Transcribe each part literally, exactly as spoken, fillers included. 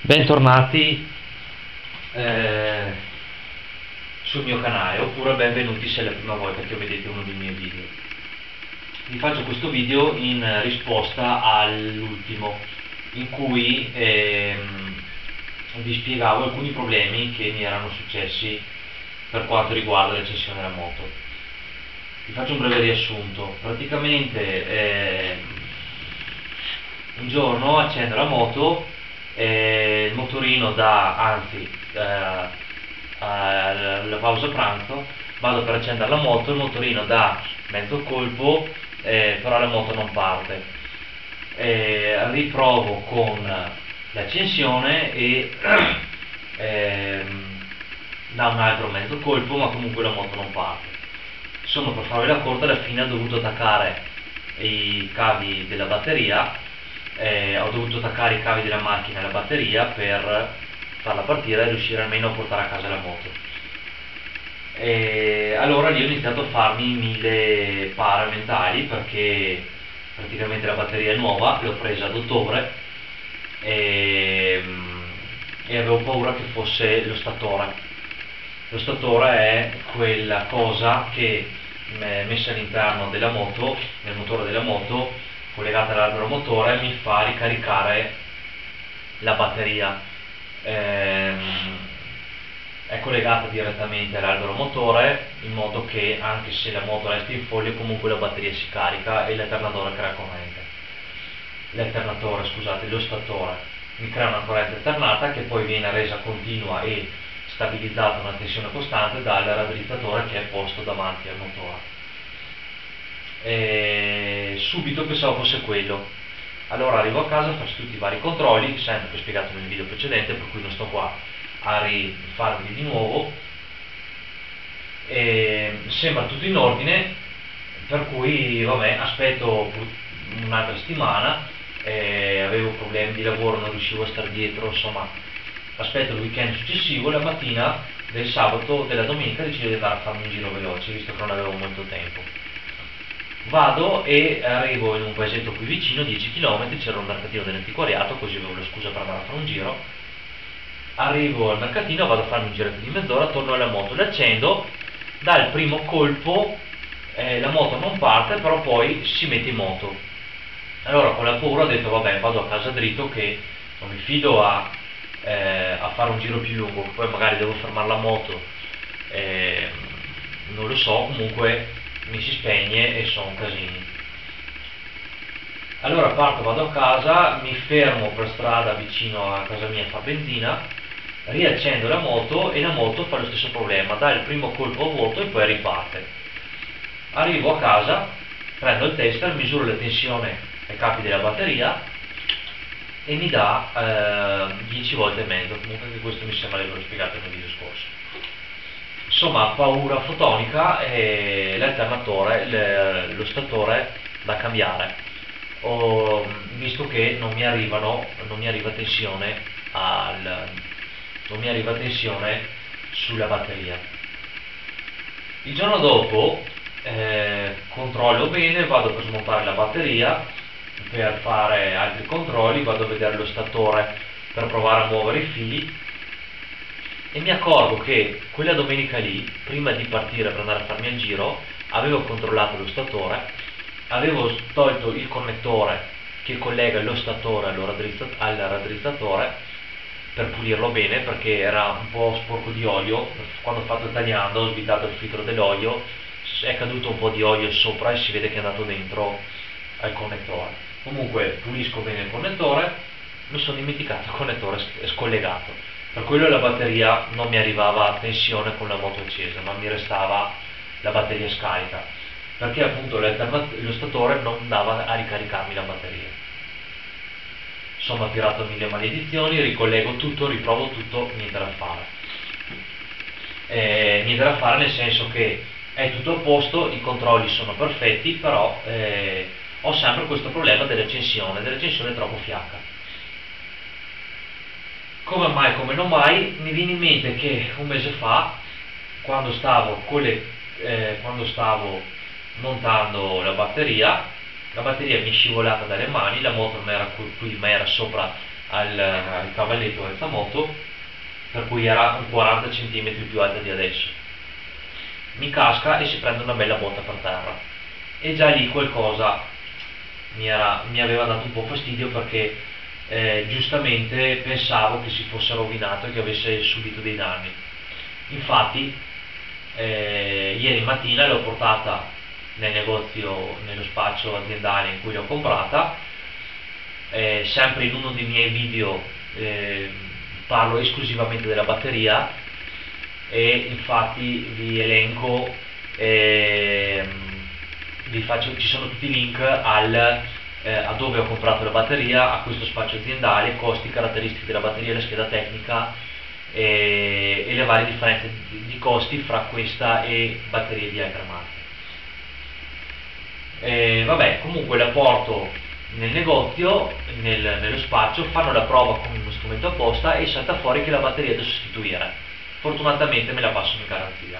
Bentornati eh, sul mio canale, oppure benvenuti se è la prima volta che vedete uno dei miei video. Vi faccio questo video in risposta all'ultimo, in cui ehm, vi spiegavo alcuni problemi che mi erano successi per quanto riguarda l'accensione della moto. Vi faccio un breve riassunto. Praticamente eh, un giorno accendo la moto, eh, il motorino dà, anzi eh, alla pausa pranzo vado per accendere la moto, il motorino dà mezzo colpo, eh, però la moto non parte. Eh, riprovo con l'accensione e ehm, dà un altro mezzo colpo, ma comunque la moto non parte. Insomma, per farvi la corta, alla fine ho dovuto attaccare i cavi della batteria, eh, ho dovuto attaccare i cavi della macchina alla batteria per farla partire e riuscire almeno a portare a casa la moto. E allora lì ho iniziato a farmi mille pare mentali, perché praticamente la batteria è nuova, l'ho presa ad ottobre e, e avevo paura che fosse lo statore. Lo statore è quella cosa che messa all'interno della moto, nel motore della moto, collegata all'albero motore, mi fa ricaricare la batteria. Ehm, è collegata direttamente all'albero motore, in modo che anche se la moto resta in foglio comunque la batteria si carica e l'alternatore crea corrente. L'alternatore, scusate, lo statore mi crea una corrente alternata che poi viene resa continua e stabilizzata a una tensione costante dal raddrizzatore che è posto davanti al motore. E subito pensavo fosse quello. Allora arrivo a casa, faccio tutti i vari controlli, sempre che ho spiegato nel video precedente, per cui non sto qua a rifarvi di nuovo. E sembra tutto in ordine, per cui vabbè, aspetto un'altra settimana. Eh, avevo problemi di lavoro, non riuscivo a stare dietro, insomma aspetto il weekend successivo. La mattina del sabato, della domenica, decido di andare a farmi un giro veloce, visto che non avevo molto tempo. Vado e arrivo in un paesetto qui vicino, dieci chilometri, c'era un mercatino dell'antiquariato, così avevo la scusa per andare a fare un giro. Arrivo al mercatino, vado a farmi un giretto di mezz'ora, torno alla moto, l'accendo, dal primo colpo eh, la moto non parte, però poi si mette in moto. Allora con la paura ho detto vabbè, vado a casa dritto, che non mi fido a, eh, a fare un giro più lungo, poi magari devo fermare la moto, eh, non lo so, comunque mi si spegne e sono casini. Allora parto, vado a casa, mi fermo per strada vicino a casa mia a fare benzina, riaccendo la moto e la moto fa lo stesso problema, dà il primo colpo a vuoto e poi riparte. Arrivo a casa, prendo il tester, misuro la tensione ai capi della batteria e mi dà eh, dieci volte e mezzo, comunque anche questo mi sembra di averlo spiegato nel video scorso. Insomma, paura fotonica e l'alternatore, lo statore da cambiare, ho visto che non mi arrivano, non mi arriva tensione al, non mi arriva tensione sulla batteria. Il giorno dopo eh, controllo bene, vado per smontare la batteria per fare altri controlli, vado a vedere lo statore per provare a muovere i fili e mi accorgo che quella domenica lì, prima di partire per andare a farmi il giro, avevo controllato lo statore, avevo tolto il connettore che collega lo statore al raddrizzatore per pulirlo bene, perché era un po' sporco di olio. Quando ho fatto il tagliando ho svitato il filtro dell'olio, è caduto un po' di olio sopra e si vede che è andato dentro al connettore. Comunque pulisco bene il connettore, mi sono dimenticato il connettore scollegato. Per quello la batteria non mi arrivava a tensione con la moto accesa, ma mi restava la batteria scarica, perché appunto lo statore non andava a ricaricarmi la batteria. Insomma, ho tirato mille maledizioni, ricollego tutto, riprovo tutto, niente da fare. Eh, niente da fare nel senso che è tutto a posto, i controlli sono perfetti, però eh, ho sempre questo problema dell'accensione, dell'accensione troppo fiacca. Come mai, come non mai, mi viene in mente che un mese fa, quando stavo, con le, eh, quando stavo montando la batteria, la batteria mi è scivolata dalle mani, la moto non era qui, ma era sopra al, al cavalletto alza moto, per cui era un quaranta centimetri più alta di adesso. Mi casca e si prende una bella botta per terra, e già lì qualcosa mi, era, mi aveva dato un po' fastidio, perché eh, giustamente pensavo che si fosse rovinato e che avesse subito dei danni. Infatti eh, ieri mattina l'ho portata nel negozio, nello spaccio aziendale in cui l'ho comprata. Eh, sempre in uno dei miei video eh, parlo esclusivamente della batteria, e infatti vi elenco, eh, vi faccio, ci sono tutti i link al, eh, a dove ho comprato la batteria, a questo spaccio aziendale, costi, caratteristiche della batteria, la scheda tecnica e, e le varie differenze di, di costi fra questa e batterie di altre marche. Eh, vabbè, comunque la porto nel negozio, nel, nello spaccio, fanno la prova con uno strumento apposta e salta fuori che la batteria è da sostituire. Fortunatamente me la passano in garanzia.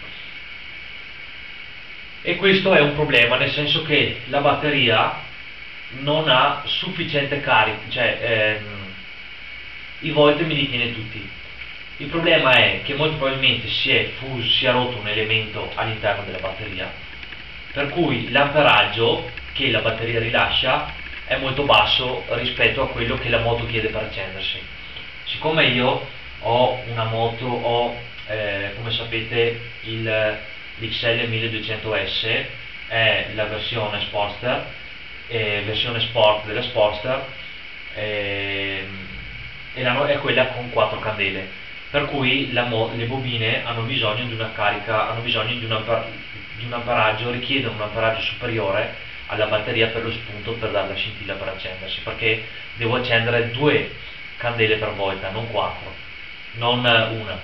E questo è un problema, nel senso che la batteria non ha sufficiente carica, cioè ehm, i volt me li tiene tutti. Il problema è che molto probabilmente si è fuso, si è rotto un elemento all'interno della batteria, per cui l'amperaggio che la batteria rilascia è molto basso rispetto a quello che la moto chiede per accendersi. Siccome io ho una moto, ho eh, come sapete l'X L milleduecento S, è la versione Sportster, eh, versione Sport della Sportster, eh, e la, è quella con quattro candele, per cui la le bobine hanno bisogno di una carica, hanno bisogno di un, amper di un amperaggio, richiedono un amperaggio superiore alla batteria per lo spunto, per dare la scintilla per accendersi, perché devo accendere due candele per volta, non quattro, non una,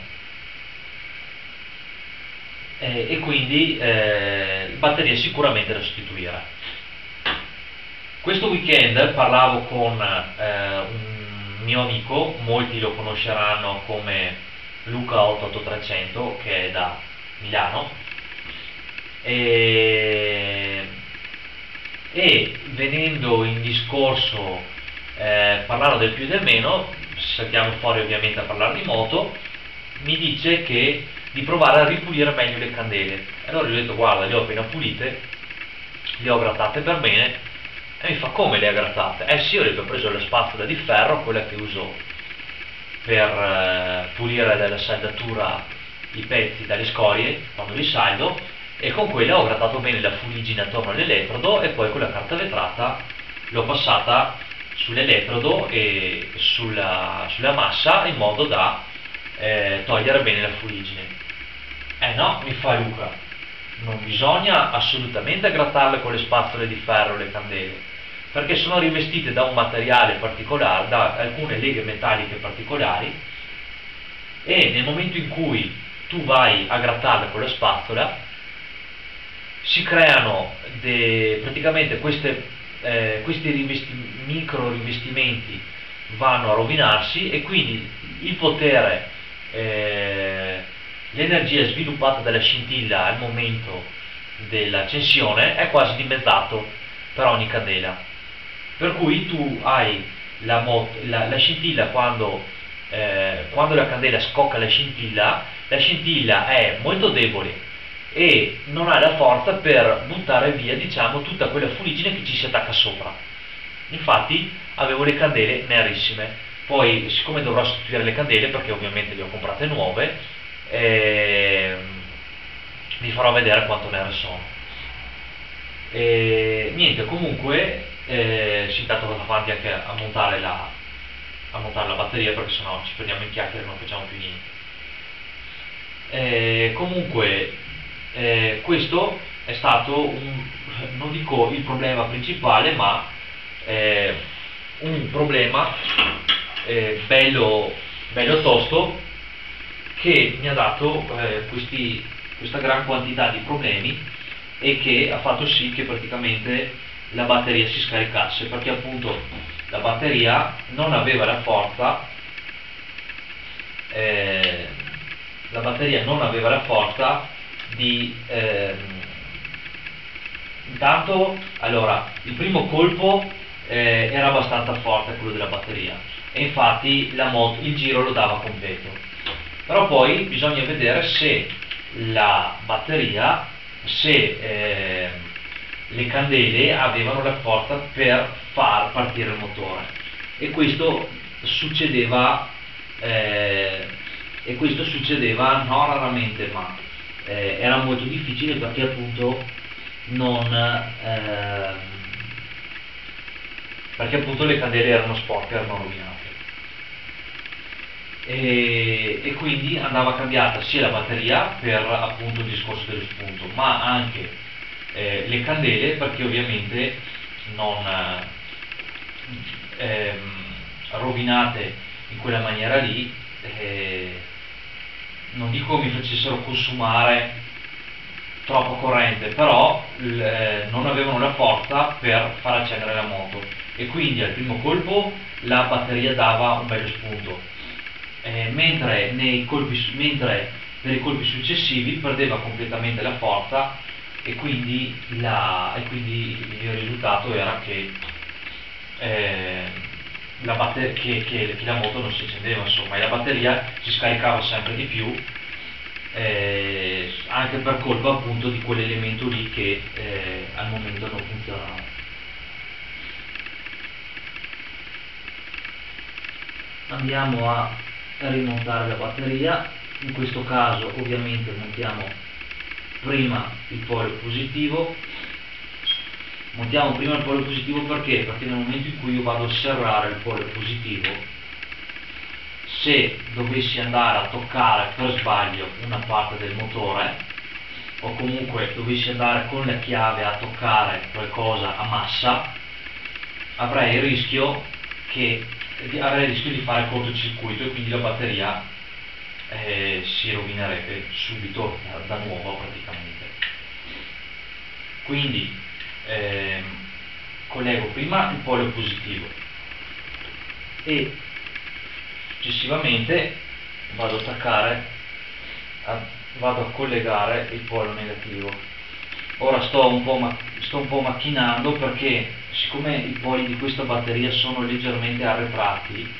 e, e quindi eh, batteria sicuramente da sostituire. Questo weekend parlavo con eh, un mio amico, molti lo conosceranno come Luca otto otto trecento, che è da Milano, e, e venendo in discorso, eh, parlando del più e del meno, saltiamo fuori ovviamente a parlare di moto, mi dice che di provare a ripulire meglio le candele. Allora gli ho detto: guarda, le ho appena pulite, le ho grattate per bene. E mi fa: come le ha grattate? Eh sì, ho detto, ho preso la spazzola di ferro, quella che uso per eh, pulire dalla saldatura i pezzi dalle scorie quando li saldo, e con quella ho grattato bene la fuliggine attorno all'elettrodo, e poi con la carta vetrata l'ho passata sull'elettrodo e sulla, sulla massa, in modo da eh, togliere bene la fuliggine. Eh no, mi fa Luca, non bisogna assolutamente grattarle con le spazzole di ferro le candele, perché sono rivestite da un materiale particolare, da alcune leghe metalliche particolari, e nel momento in cui tu vai a grattarle con la spazzola si creano de, praticamente queste, eh, questi rivesti, micro rivestimenti vanno a rovinarsi, e quindi il potere, eh, l'energia sviluppata dalla scintilla al momento dell'accensione è quasi dimezzato per ogni candela, per cui tu hai la, la, la scintilla quando, eh, quando la candela scocca la scintilla, la scintilla è molto debole e non ha la forza per buttare via, diciamo, tutta quella fuliggine che ci si attacca sopra. Infatti avevo le candele nerissime. Poi, siccome dovrò sostituire le candele, perché ovviamente le ho comprate nuove, eh, vi farò vedere quanto nere sono. E niente, comunque eh, si intanto vado avanti anche a montare la, a montare la batteria, perché sennò ci perdiamo in chiacchiere e non facciamo più niente. E comunque eh, questo è stato un, non dico il problema principale, ma eh, un problema eh, bello, bello tosto, che mi ha dato eh, questi, questa gran quantità di problemi, e che ha fatto sì che praticamente la batteria si scaricasse, perché appunto la batteria non aveva la forza eh, la batteria non aveva la forza di ehm, intanto, allora, il primo colpo eh, era abbastanza forte, quello della batteria, e infatti la moto, il giro lo dava completo. Però poi bisogna vedere se la batteria, se eh, le candele avevano la forza per far partire il motore, e questo succedeva eh, e questo succedeva non raramente, ma eh, era molto difficile, perché appunto non eh, perché appunto le candele erano sporche, erano rovinate, e, e quindi andava cambiata sia la batteria per appunto il discorso dello spunto, ma anche eh, le candele, perché ovviamente non ehm, rovinate in quella maniera lì, eh, non dico mi facessero consumare troppa corrente, però eh, non avevano la forza per far accendere la moto, e quindi al primo colpo la batteria dava un bello spunto, eh, mentre, nei colpi, mentre per i colpi successivi perdeva completamente la forza, e quindi, la, e quindi il risultato era che, eh, la, batter- che, che, che la moto non si accendeva, insomma, e la batteria si scaricava sempre di più, eh, anche per colpa appunto di quell'elemento lì che eh, al momento non funzionava. Andiamo a rimontare la batteria. In questo caso ovviamente montiamo prima il polo positivo. Montiamo prima il polo positivo perché? Perché nel momento in cui io vado a serrare il polo positivo, se dovessi andare a toccare per sbaglio una parte del motore, o comunque dovessi andare con la chiave a toccare qualcosa a massa, avrei il rischio che avrei il rischio di fare cortocircuito, e quindi la batteria eh, si rovinerebbe subito da, da nuovo praticamente. Quindi ehm, collego prima il polo positivo e successivamente vado ad attaccare a, vado a collegare il polo negativo. Ora sto un po' sto un po' macchinando, perché siccome i poli di questa batteria sono leggermente arretrati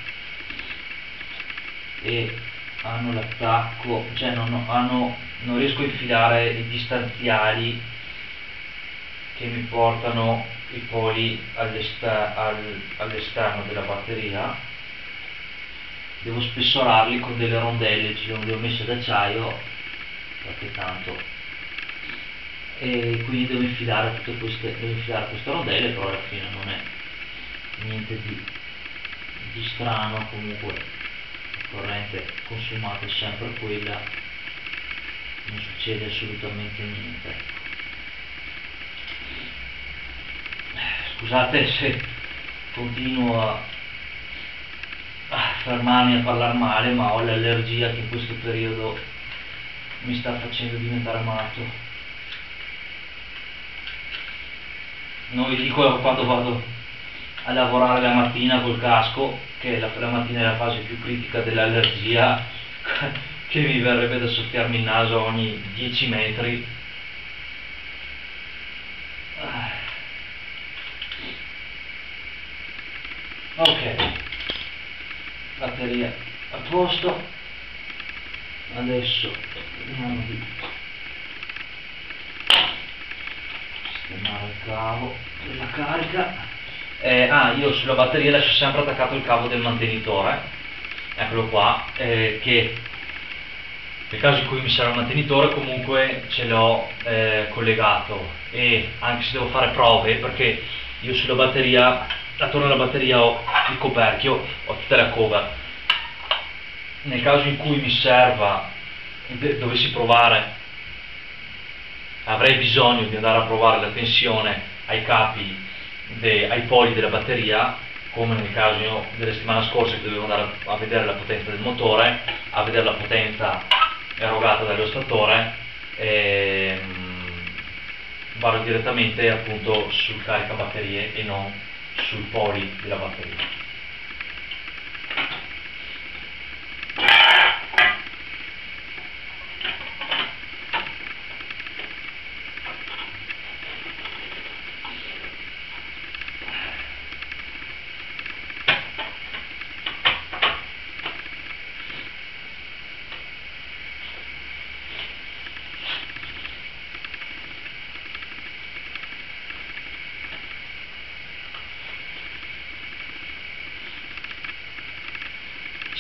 e hanno l'attacco, cioè non, hanno, non riesco a infilare i distanziali che mi portano i poli all'esterno all, all'esterno della batteria, devo spessorarli con delle rondelle, ci le ho messe d'acciaio perché tanto, e quindi devo infilare tutte queste, devo infilare queste rondelle, però alla fine non è niente di, di strano. Comunque la corrente consumata è sempre quella, non succede assolutamente niente. Scusate se continuo a, a fermarmi a parlare male, ma ho l'allergia che in questo periodo mi sta facendo diventare matto. Non vi dico quando vado a lavorare la mattina col casco, che la, la mattina è la fase più critica dell'allergia, che mi verrebbe da soffiarmi il naso ogni dieci metri. Ok, batteria a posto. Adesso vediamo di sistemare il cavo della carica. Eh, ah, io sulla batteria lascio sempre attaccato il cavo del mantenitore, eccolo qua, eh, che nel caso in cui mi serve un mantenitore comunque ce l'ho eh, collegato, e anche se devo fare prove, perché io sulla batteria, attorno alla batteria ho il coperchio, ho tutta la cover, nel caso in cui mi serva, dovessi provare, avrei bisogno di andare a provare la tensione ai capi, de, ai poli della batteria, come nel caso della settimana scorsa che dovevo andare a vedere la potenza del motore, a vedere la potenza erogata dallo statore, e vado direttamente appunto sul caricabatterie e non sui poli della batteria.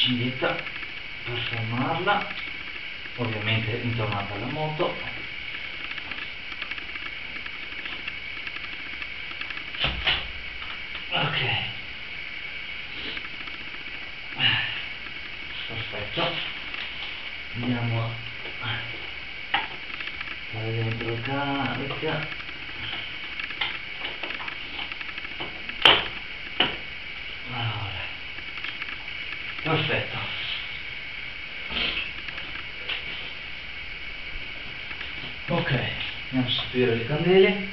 cinghetta per fermarla, ovviamente intornata alla moto. Ok, perfetto, andiamo a fare dentro carica. Allora, perfetto. Ok, andiamo a sostituire le candele.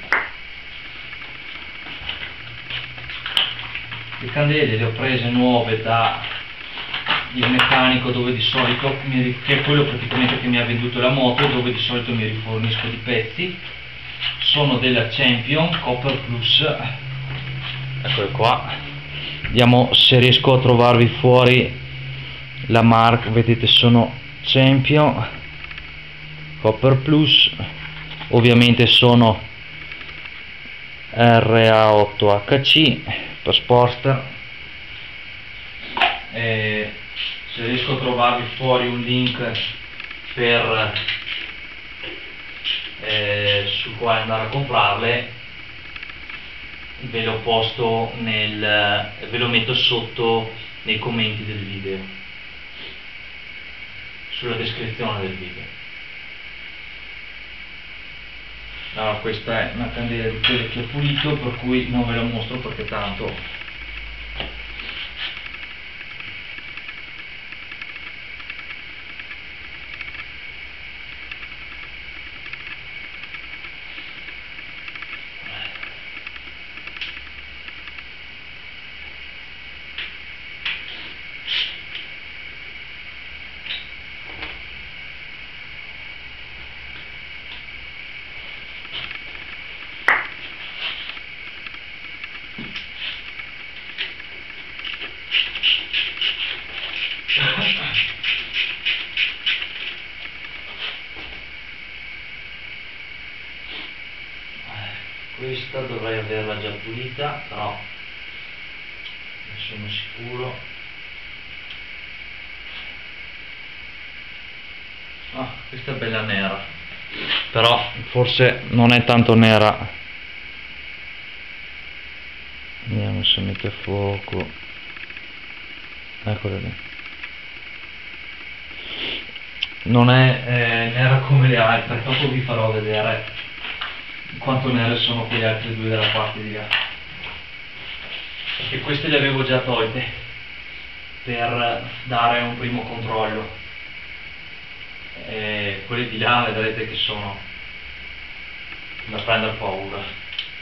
Le candele le ho prese nuove da il meccanico, dove di solito mi, che è quello praticamente che mi ha venduto la moto, dove di solito mi rifornisco di pezzi. Sono della Champion Copper Plus, eccole qua. Vediamo se riesco a trovarvi fuori la marca. Vedete, sono Champion Copper Plus, ovviamente sono R A otto H C per Sportster. E se riesco a trovarvi fuori un link per eh, sul quale andare a comprarle, ve lo posto nel ve lo metto sotto nei commenti del video, sulla descrizione del video. Allora, questa è una candela di quelle che ho pulito, per cui non ve la mostro perché tanto questa dovrei averla già pulita, però ne sono sicuro. Ah, questa è bella nera, però forse non è tanto nera. Vediamo se mette a fuoco. Eccola lì. Non è eh, nera come le altre, dopo vi farò vedere quanto nere sono quelle altre due della parte di là, perché queste le avevo già tolte per dare un primo controllo, e quelle di là vedrete che sono da prendere paura.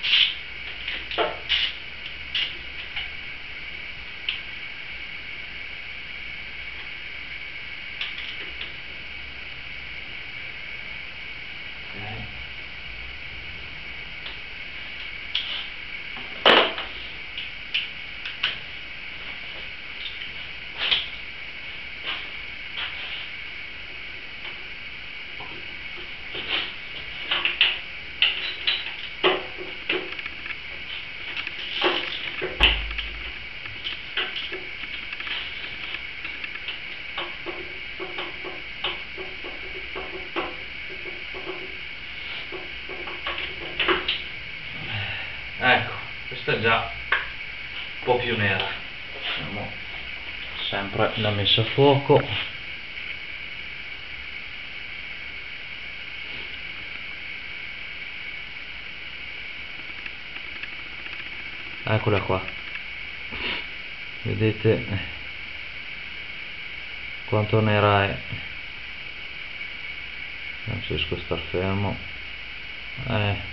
Ecco, questa è già un po' più nera. Facciamo sempre la messa a fuoco. Eccola qua, vedete quanto nera è. Non riesco a star fermo. Eh.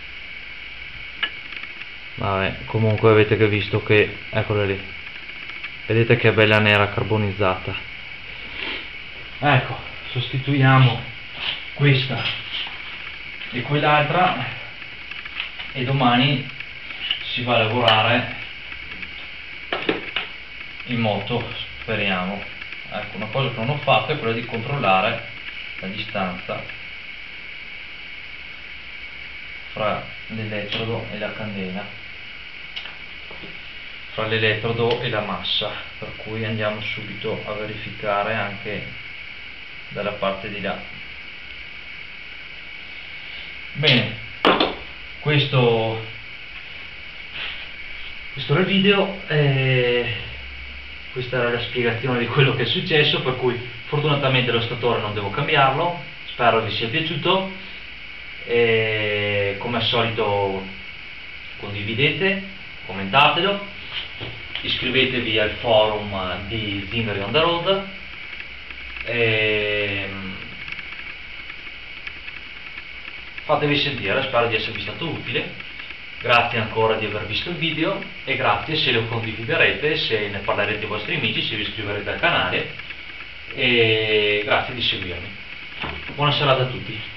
Vabbè, comunque avete che visto che, eccola lì, vedete che è bella nera carbonizzata. Ecco, sostituiamo questa e quell'altra e domani si va a lavorare in moto, speriamo. Ecco, una cosa che non ho fatto è quella di controllare la distanza fra l'elettrodo e la candela. fra l'elettrodo e la massa, per cui andiamo subito a verificare anche dalla parte di là. Bene, questo, questo era il video, eh, questa era la spiegazione di quello che è successo, per cui fortunatamente lo statore non devo cambiarlo. Spero vi sia piaciuto e come al solito condividete, commentatelo, iscrivetevi al forum di Zinnery on the Road e fatevi sentire, spero di esservi stato utile. Grazie ancora di aver visto il video e grazie se lo condividerete, se ne parlerete ai vostri amici, se vi iscriverete al canale, e grazie di seguirmi. Buona serata a tutti.